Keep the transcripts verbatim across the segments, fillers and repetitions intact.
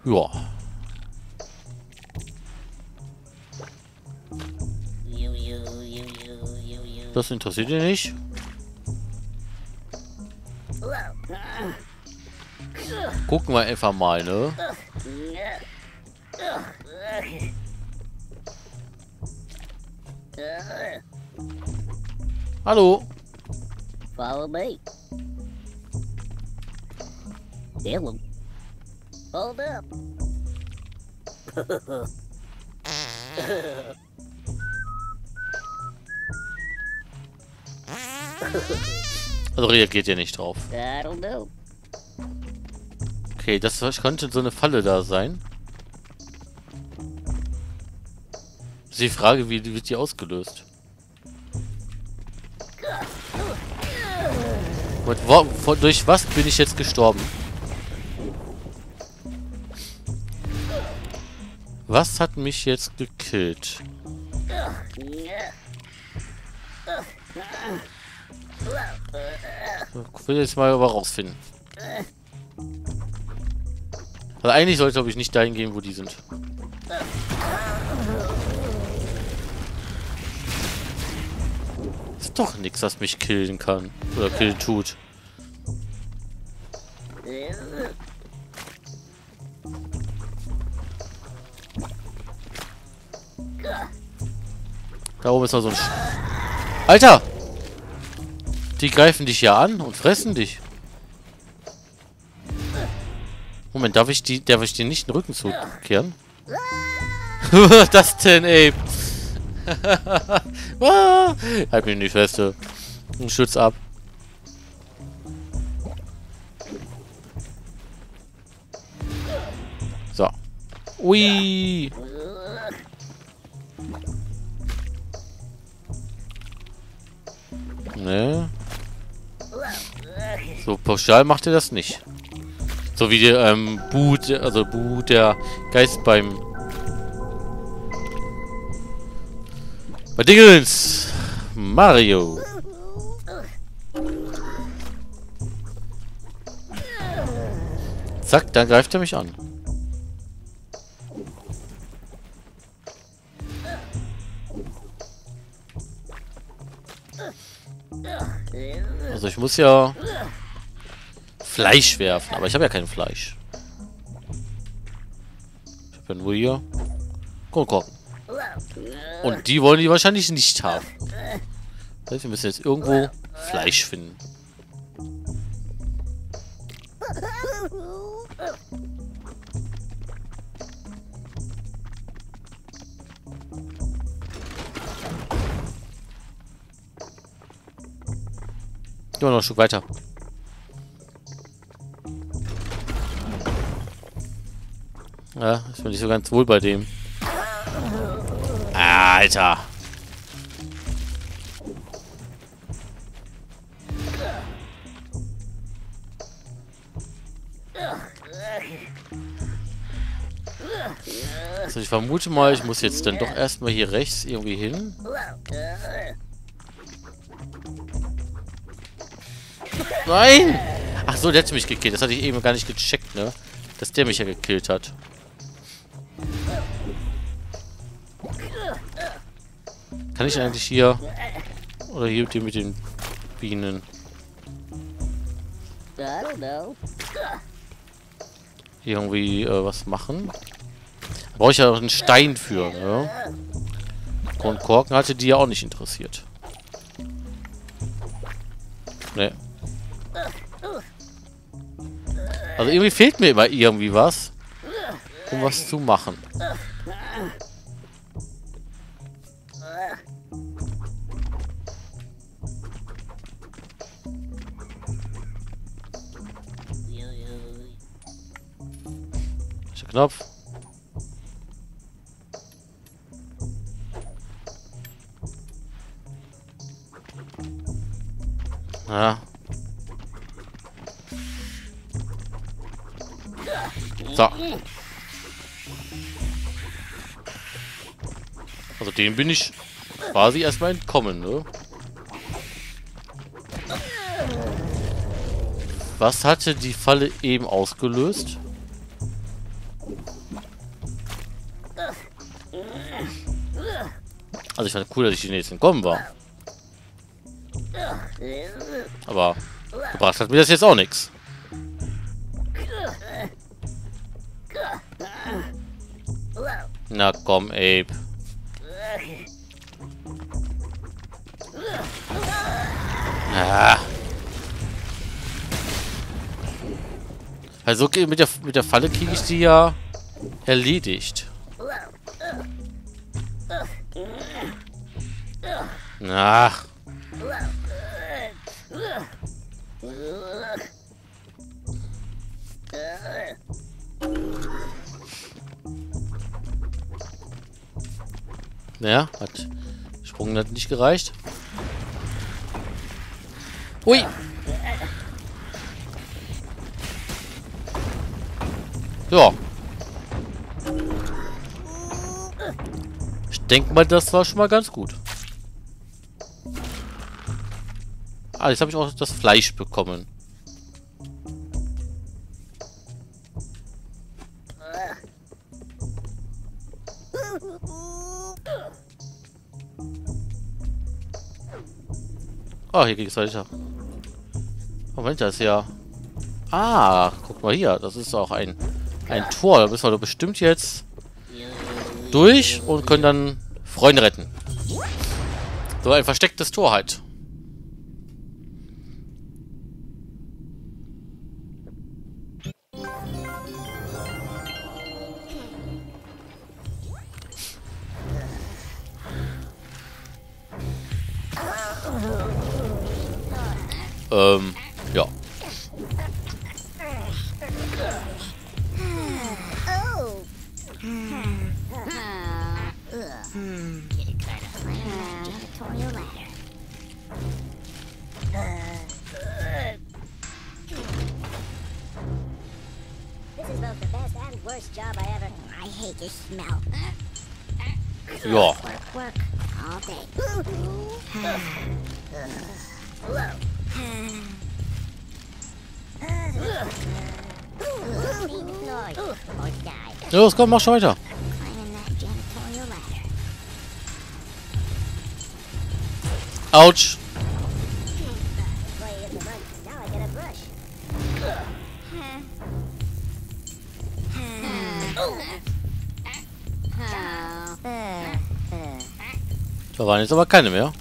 Ja. Das interessiert ihn nicht. Gucken wir einfach mal, ne? Hallo. Follow me. Hello. Hold up. Also reagiert ihr nicht drauf. I don't know. Okay, das könnte so eine Falle da sein. Ist die Frage, wie wird die ausgelöst? Und wo, wo, durch was bin ich jetzt gestorben? Was hat mich jetzt gekillt? Ich will jetzt mal aber rausfinden. Also eigentlich sollte, glaube ich, nicht dahin gehen, wo die sind. Ist doch nichts, was mich killen kann. Oder killen tut. Da oben ist noch so ein... Sch Alter! Die greifen dich ja an und fressen dich. Moment, darf ich die, darf ich dir nicht den Rücken zukehren? Was ist das denn, ey? Ah, halt mich nicht feste. Und schütz ab. So. Ui. Ne. So pauschal macht er das nicht. So wie der ähm, Bu, also Bu, der Geist beim bei Dingens Mario. Zack, dann greift er mich an. Also ich muss ja Fleisch werfen, aber ich habe ja kein Fleisch. Ich habe ja nur hier Kronkorken. Und die wollen die wahrscheinlich nicht haben. Das heißt, wir müssen jetzt irgendwo Fleisch finden. Gehen wir noch ein Stück weiter. Ja, ist mir nicht so ganz wohl bei dem. Alter. Also ich vermute mal, ich muss jetzt dann doch erstmal hier rechts irgendwie hin. Nein! Ach so, der hat mich gekillt. Das hatte ich eben gar nicht gecheckt, ne? Dass der mich ja gekillt hat. Kann ich eigentlich hier... Oder hier mit den, mit den Bienen... I don't know. irgendwie äh, was machen? Brauche ich ja auch einen Stein für, ne? Kronkorken hatte die ja auch nicht interessiert. Ne. Also irgendwie fehlt mir immer irgendwie was, um was zu machen. Der Knopf. Ja. So. Also dem bin ich quasi erstmal entkommen, ne? Was hatte die Falle eben ausgelöst? Also ich fand cool, dass ich die nächsten kommen war. Aber gebracht hat mir das jetzt auch nichts. Na komm, Abe. Ja. Also okay, mit der mit der Falle kriege ich die ja erledigt. Ach. Naja, hat Sprung hat nicht gereicht. Ui! Ja. Ich denke mal, das war schon mal ganz gut. Ah, jetzt habe ich auch das Fleisch bekommen. Oh, hier geht es weiter. Moment, das ist ja... Ah, guck mal hier. Das ist auch ein, ein Tor. Da müssen wir doch bestimmt jetzt durch und können dann Freunde retten. So ein verstecktes Tor halt. Ähm, ja. This is both the best and worst job I ever. I hate this smell. Ja. Work, work all day. Pink Floyd or die. Los, komm, mach schon weiter. Climbing that janitorial ladder. Autsch. Boy, in the run. Now I get a brush. Da waren jetzt aber keine mehr.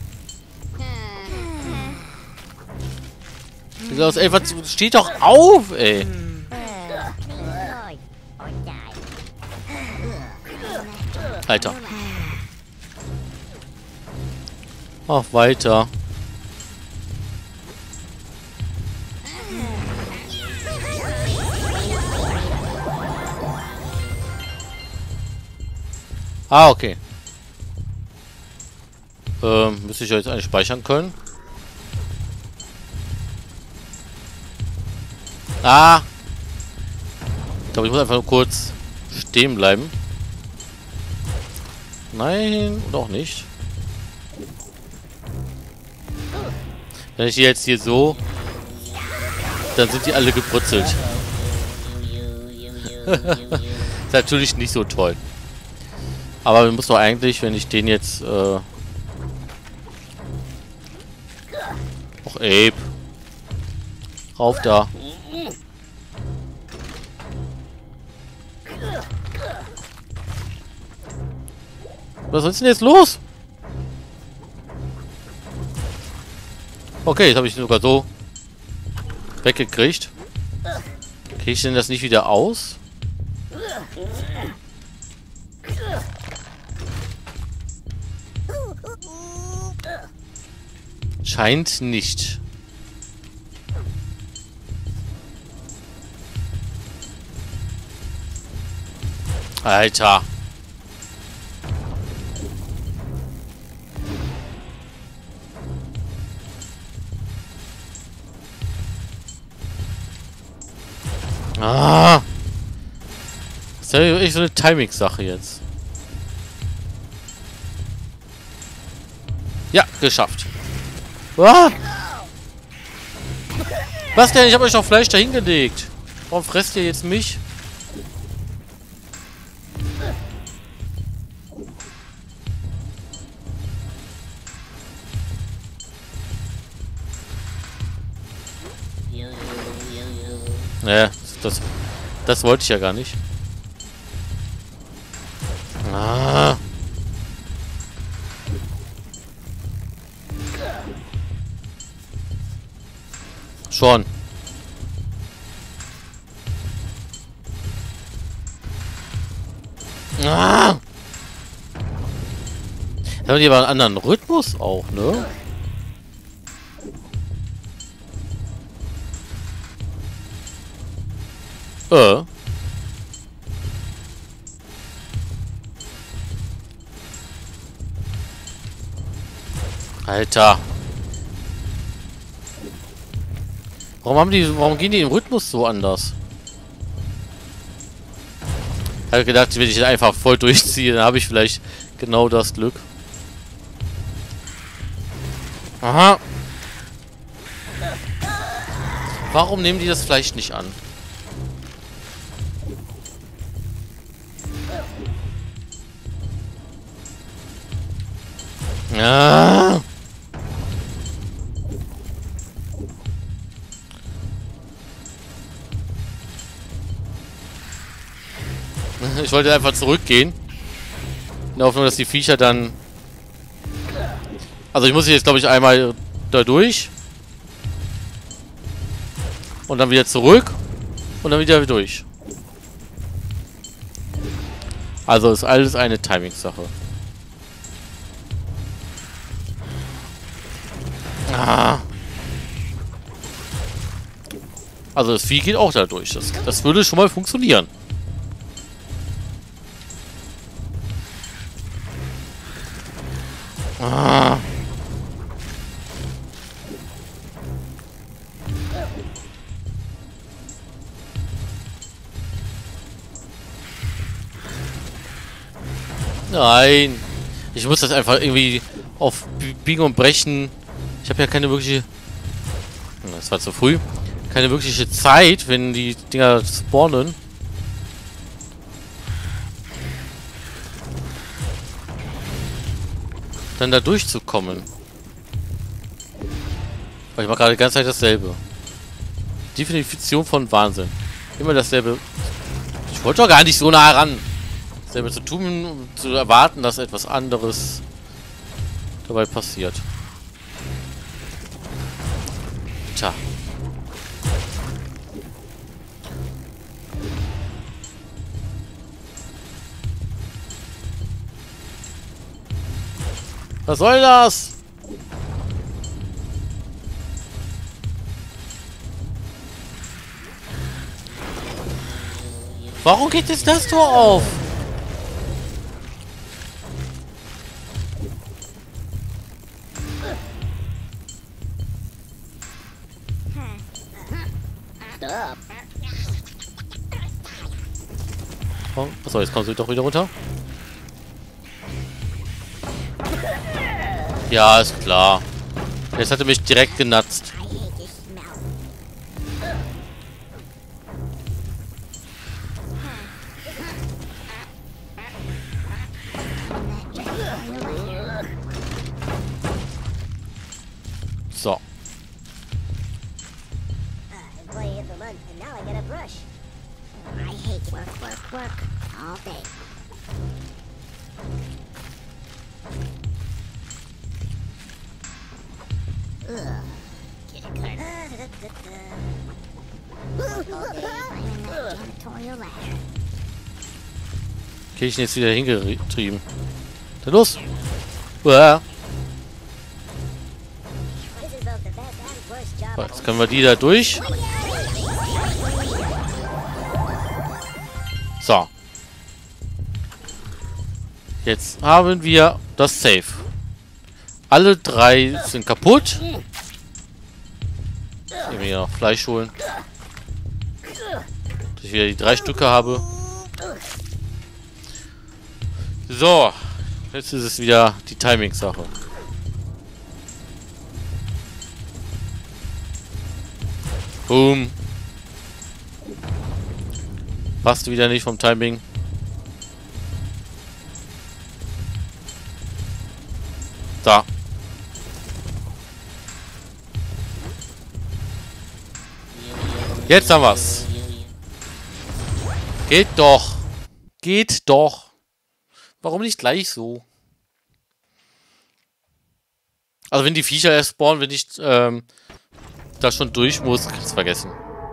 Wie gesagt, ey, was steht doch auf, ey. Pink Floyd or die. Alter. Mach weiter. Ah, okay. Ähm, müsste ich jetzt eigentlich speichern können? Ah! Ich glaube, ich muss einfach nur kurz stehen bleiben. Nein, oder auch nicht. Wenn ich die jetzt hier so... Dann sind die alle gebrutzelt. Ist natürlich nicht so toll. Aber wir müssen doch eigentlich, wenn ich den jetzt... Äh Och, Abe. Rauf da. Was ist denn jetzt los? Okay, jetzt habe ich ihn sogar so weggekriegt. Kriege ich denn das nicht wieder aus? Scheint nicht. Alter. Ah. Das ist ja echt so eine Timing-Sache jetzt. Ja, geschafft. Ah. Was denn? Ich habe euch doch Fleisch dahin gelegt. Warum fresst ihr jetzt mich? Ne, das, das wollte ich ja gar nicht. Ah. Schon. Ah. Da haben die aber einen anderen Rhythmus auch, ne? Äh. Alter. Warum haben die, warum gehen die im Rhythmus so anders? Ich habe gedacht, wenn ich einfach voll durchziehe, dann habe ich vielleicht genau das Glück. Aha. Warum nehmen die das Fleisch nicht an? Ja. Ich wollte einfach zurückgehen. In der Hoffnung, dass die Viecher dann... Also ich muss jetzt, glaube ich, einmal da durch. Und dann wieder zurück. Und dann wieder durch. Also ist alles eine Timing-Sache. Ah. Also das Vieh geht auch da durch. Das, das würde schon mal funktionieren. Ah. Nein. Ich muss das einfach irgendwie auf Biegen und Brechen. Ich habe ja keine wirkliche... Das war zu früh. Keine wirkliche Zeit, wenn die Dinger spawnen. Dann da durchzukommen. Weil ich mache gerade die ganze Zeit dasselbe. Definition von Wahnsinn. Immer dasselbe. Ich wollte doch gar nicht so nah ran. Dasselbe zu tun, um zu erwarten, dass etwas anderes dabei passiert. Tja. Was soll das? Warum geht jetzt das Tor auf? Stop. Oh, achso, jetzt kommst du doch wieder runter. Ja, ist klar. Jetzt hat er mich direkt genatzt. So. Employee of the month, and now I get a brush. I hate work, work, work all day. Ugh. Get a card. All day climbing that janitorial ladder. Okay, ich bin jetzt wieder hingetrieben. Dann los! Uah. This is both the best and worst job. So, jetzt können wir die da durch. So. Jetzt haben wir das Safe. Alle drei sind kaputt. Ich will mir noch Fleisch holen. Dass ich wieder die drei Stücke habe. So. Jetzt ist es wieder die Timing-Sache. Boom. Passt wieder nicht vom Timing. Da. Jetzt haben wir's. Geht doch. Geht doch. Warum nicht gleich so? Also wenn die Viecher erst spawnen, wenn ich ähm, da schon durch muss, kannst du vergessen.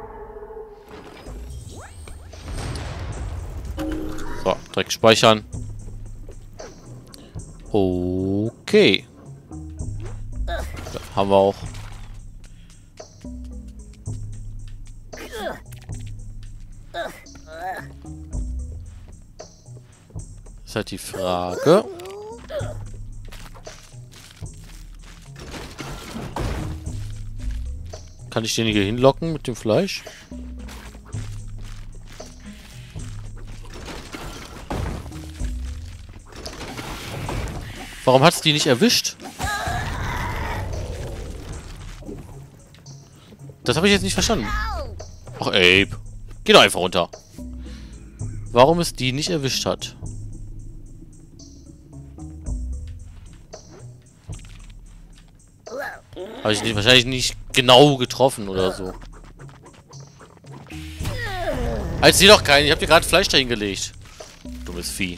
So, direkt speichern. Okay. Ja, haben wir auch. Ist halt die Frage. Kann ich den hier hinlocken mit dem Fleisch? Warum hat es die nicht erwischt? Das habe ich jetzt nicht verstanden. Ach, Abe. Geh doch einfach runter. Warum es die nicht erwischt hat? Habe ich nicht, wahrscheinlich nicht genau getroffen oder so. Als sie doch keinen. Ich habe dir gerade Fleisch dahin gelegt. Dummes Vieh.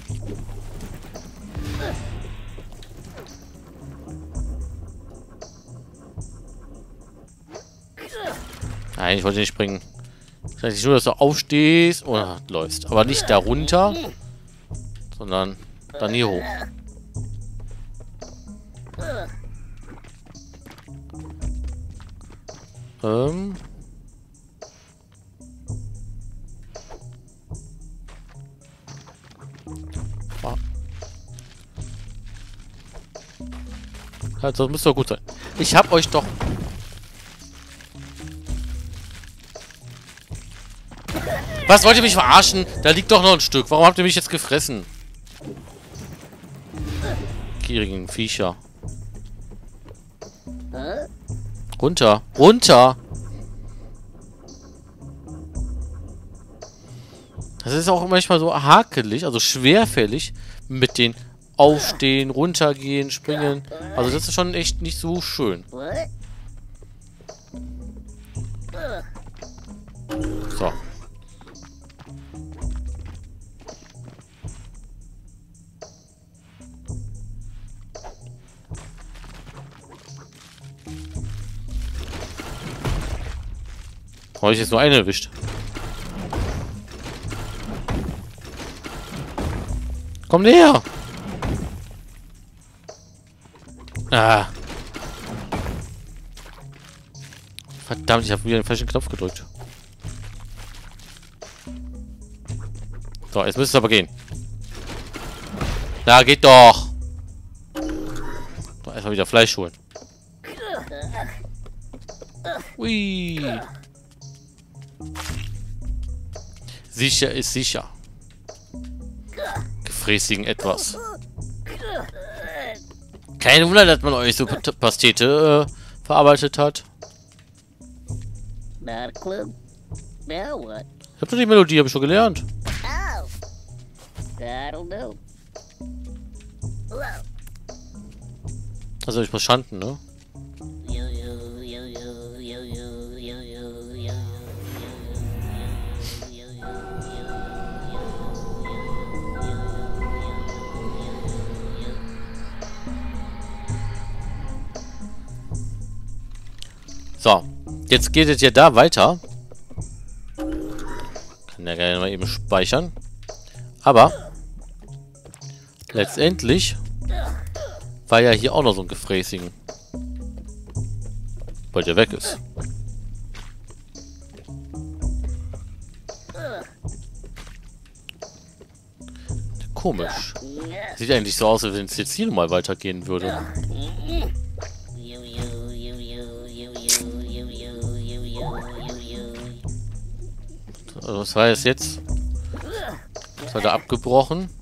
Nein, ich wollte nicht springen. Das heißt nur, dass du aufstehst oder läufst. Aber nicht da runter, sondern dann hier hoch. Ähm. Ah. Also, das müsste doch gut sein. Ich hab euch doch... Was, wollt ihr mich verarschen? Da liegt doch noch ein Stück. Warum habt ihr mich jetzt gefressen? Gierigen Viecher. Runter. Runter! Das ist auch manchmal so hakelig, also schwerfällig mit den Aufstehen, runtergehen, springen. Also das ist schon echt nicht so schön. So. Habe ich jetzt nur eine erwischt? Komm näher! Ah. Verdammt, ich habe wieder den falschen Knopf gedrückt. So, jetzt müsste es aber gehen. Na, geht doch! So, erstmal wieder Fleisch holen. Ui! Sicher ist sicher. Gefräßigen etwas. Kein Wunder, dass man euch so Pastete äh, verarbeitet hat. Not a clue. Now what? Ich hab doch die Melodie, habe ich schon gelernt. Oh. I don't know. Also ich muss schanden, ne? So, jetzt geht es ja da weiter. Kann ja gerne mal eben speichern. Aber letztendlich war ja hier auch noch so ein Gefräßigen. Weil der weg ist. Komisch. Sieht eigentlich so aus, als wenn es jetzt hier mal weitergehen würde. Also das war jetzt jetzt. Das hat er abgebrochen.